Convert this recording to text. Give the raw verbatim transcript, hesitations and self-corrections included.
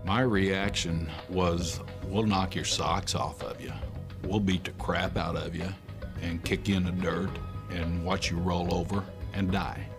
My reaction was, we'll knock your socks off of you. We'll beat the crap out of you and kick you in the dirt and watch you roll over and die.